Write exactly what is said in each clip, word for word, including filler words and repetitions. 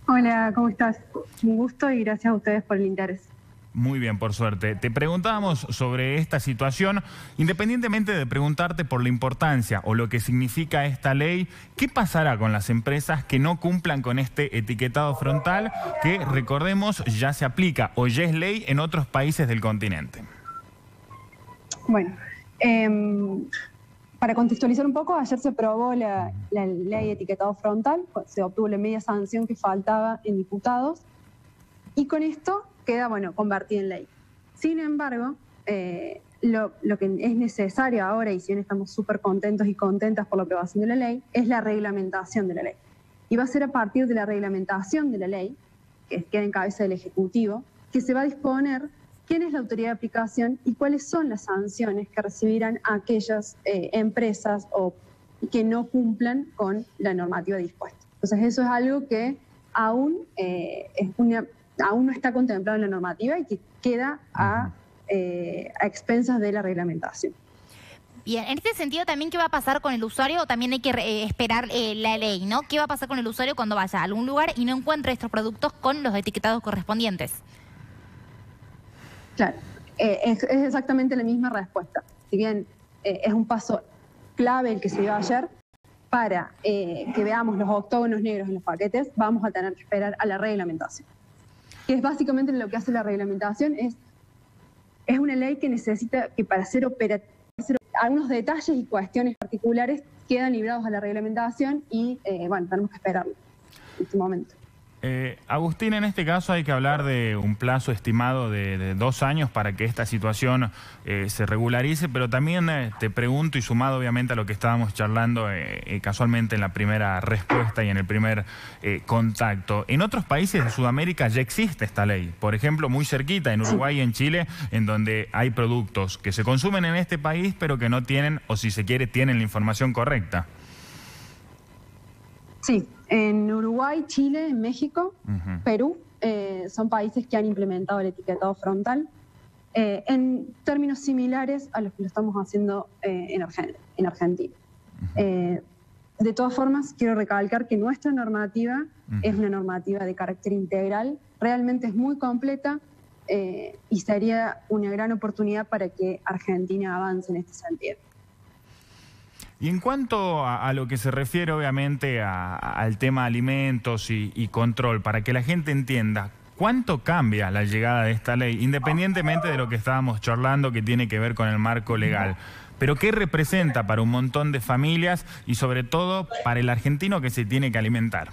Hola, ¿cómo estás? Un gusto y gracias a ustedes por el interés. Muy bien, por suerte. Te preguntábamos sobre esta situación, independientemente de preguntarte por la importancia o lo que significa esta ley, ¿qué pasará con las empresas que no cumplan con este etiquetado frontal que, recordemos, ya se aplica o ya es ley en otros países del continente? Bueno, eh, para contextualizar un poco, ayer se aprobó la, la ley de etiquetado frontal, se obtuvo la media sanción que faltaba en diputados y con esto queda, bueno, convertida en ley. Sin embargo, eh, lo, lo que es necesario ahora, y si bien estamos súper contentos y contentas por la aprobación de la ley, es la reglamentación de la ley. Y va a ser a partir de la reglamentación de la ley, que queda en cabeza del Ejecutivo, que se va a disponer quién es la autoridad de aplicación y cuáles son las sanciones que recibirán aquellas eh, empresas o que no cumplan con la normativa dispuesta. Entonces eso es algo que aún, eh, es una, aún no está contemplado en la normativa y que queda a, eh, a expensas de la reglamentación. Bien, en este sentido también, ¿qué va a pasar con el usuario? O también hay que eh, esperar eh, la ley, ¿no? ¿Qué va a pasar con el usuario cuando vaya a algún lugar y no encuentre estos productos con los etiquetados correspondientes? Claro, eh, es, es exactamente la misma respuesta. Si bien eh, es un paso clave el que se dio ayer, para eh, que veamos los octógonos negros en los paquetes, vamos a tener que esperar a la reglamentación. Que es básicamente lo que hace la reglamentación, es, es una ley que necesita que para ser operativa, algunos detalles y cuestiones particulares quedan librados a la reglamentación y, eh, bueno, tenemos que esperarlo en este momento. Eh, Agustín, en este caso hay que hablar de un plazo estimado de, de dos años para que esta situación eh, se regularice, pero también eh, te pregunto, y sumado obviamente a lo que estábamos charlando eh, eh, casualmente en la primera respuesta y en el primer eh, contacto, en otros países de Sudamérica ya existe esta ley, por ejemplo muy cerquita, en Uruguay y en Chile, en donde hay productos que se consumen en este país pero que no tienen, o si se quiere, tienen la información correcta. Sí, en Uruguay, Chile, en México, uh-huh. Perú, eh, son países que han implementado el etiquetado frontal eh, en términos similares a los que lo estamos haciendo eh, en, Argen en Argentina. Uh-huh. eh, de todas formas, quiero recalcar que nuestra normativa uh-huh. es una normativa de carácter integral, realmente es muy completa eh, y sería una gran oportunidad para que Argentina avance en este sentido. Y en cuanto a, a lo que se refiere obviamente a, a, al tema alimentos y, y control, para que la gente entienda, ¿cuánto cambia la llegada de esta ley? Independientemente de lo que estábamos charlando que tiene que ver con el marco legal. Pero ¿qué representa para un montón de familias y sobre todo para el argentino que se tiene que alimentar?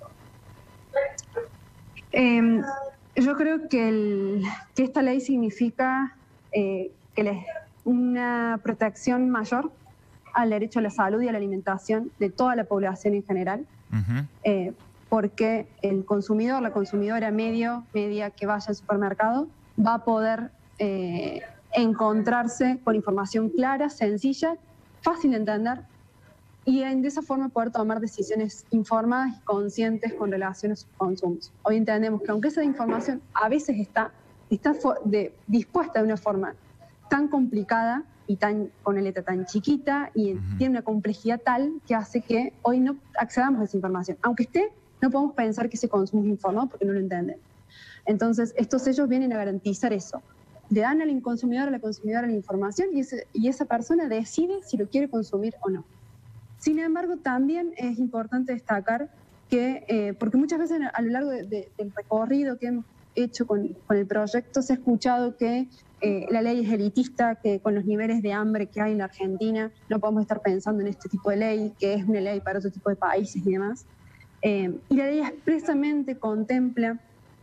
Eh, yo creo que, el, que esta ley significa eh, que les, una protección mayor al derecho a la salud y a la alimentación de toda la población en general, uh-huh. eh, porque el consumidor, la consumidora medio, media que vaya al supermercado, va a poder eh, encontrarse con información clara, sencilla, fácil de entender, y de esa forma poder tomar decisiones informadas y conscientes con relación a sus consumos. Hoy entendemos que aunque esa información a veces está, está de, dispuesta de una forma tan complicada, y tan, con una letra tan chiquita y uh-huh. tiene una complejidad tal que hace que hoy no accedamos a esa información. Aunque esté, no podemos pensar que ese consumo es informado porque no lo entendemos. Entonces, estos sellos vienen a garantizar eso. Le dan al consumidor, a la consumidora la información y, ese, y esa persona decide si lo quiere consumir o no. Sin embargo, también es importante destacar que, eh, porque muchas veces a lo largo de, de, del recorrido que hemos hecho con, con el proyecto se ha escuchado que Eh, la ley es elitista, que con los niveles de hambre que hay en la Argentina no podemos estar pensando en este tipo de ley, que es una ley para otro tipo de países y demás. Eh, y la ley expresamente contempla,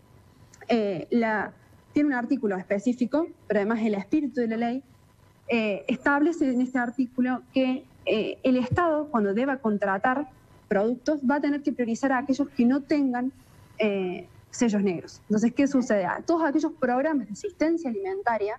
eh, la, tiene un artículo específico, pero además el espíritu de la ley eh, establece en este artículo que eh, el Estado, cuando deba contratar productos, va a tener que priorizar a aquellos que no tengan eh, sellos negros. Entonces, ¿qué sucede? Todos aquellos programas de asistencia alimentaria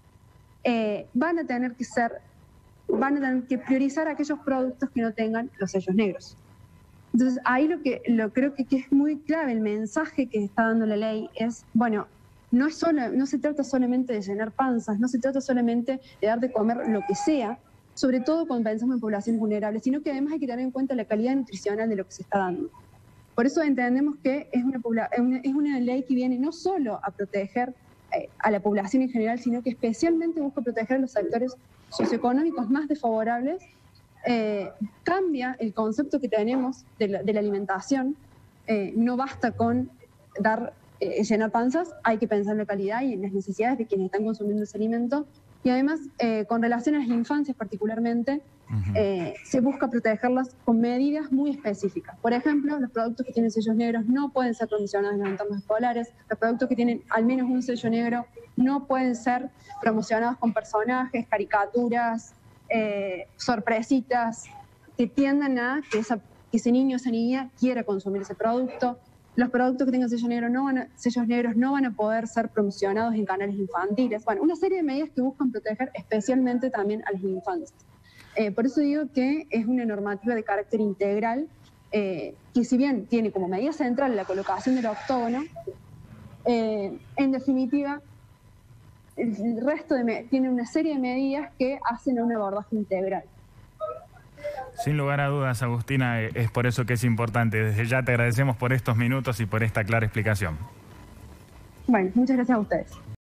eh, van a tener que ser, van a tener que priorizar aquellos productos que no tengan los sellos negros. Entonces, ahí lo que lo creo que, que es muy clave, el mensaje que está dando la ley es, bueno, no es solo, no se trata solamente de llenar panzas, no se trata solamente de dar de comer lo que sea, sobre todo cuando pensamos en poblaciones vulnerables, sino que además hay que tener en cuenta la calidad nutricional de lo que se está dando. Por eso entendemos que es una, es una ley que viene no solo a proteger eh, a la población en general, sino que especialmente busca proteger a los sectores socioeconómicos más desfavorables. Eh, cambia el concepto que tenemos de la, de la alimentación. Eh, no basta con dar, eh, llenar panzas, hay que pensar en la calidad y en las necesidades de quienes están consumiendo ese alimento. Y además, eh, con relación a las infancias particularmente, uh-huh. eh, se busca protegerlas con medidas muy específicas. Por ejemplo, los productos que tienen sellos negros no pueden ser promocionados en los entornos escolares. Los productos que tienen al menos un sello negro no pueden ser promocionados con personajes, caricaturas, eh, sorpresitas, que tiendan a que, esa, que ese niño o esa niña quiera consumir ese producto. Los productos que tengan sellos negros no van a, sellos negros no van a poder ser promocionados en canales infantiles. Bueno, una serie de medidas que buscan proteger especialmente también a las infancias. Eh, por eso digo que es una normativa de carácter integral, eh, que si bien tiene como medida central la colocación del octógono, eh, en definitiva, el resto de tiene una serie de medidas que hacen a un abordaje integral. Sin lugar a dudas, Agustina, es por eso que es importante. Desde ya te agradecemos por estos minutos y por esta clara explicación. Bueno, muchas gracias a ustedes.